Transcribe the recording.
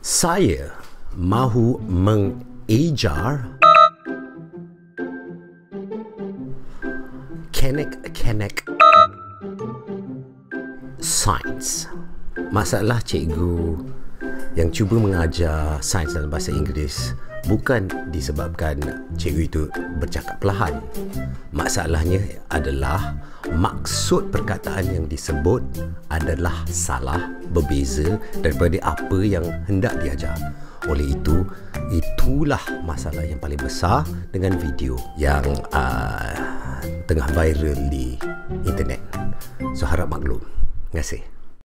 Saya mahu mengejar kanak-kanak sains. Masalah cikgu yang cuba mengajar sains dalam bahasa Inggeris bukan disebabkan cikgu itu bercakap perlahan. Masalahnya adalah maksud perkataan yang disebut adalah salah, berbeza daripada apa yang hendak diajar. Oleh itu, itulah masalah yang paling besar dengan video yang tengah viral di internet. So, harap maklum. Terima kasih.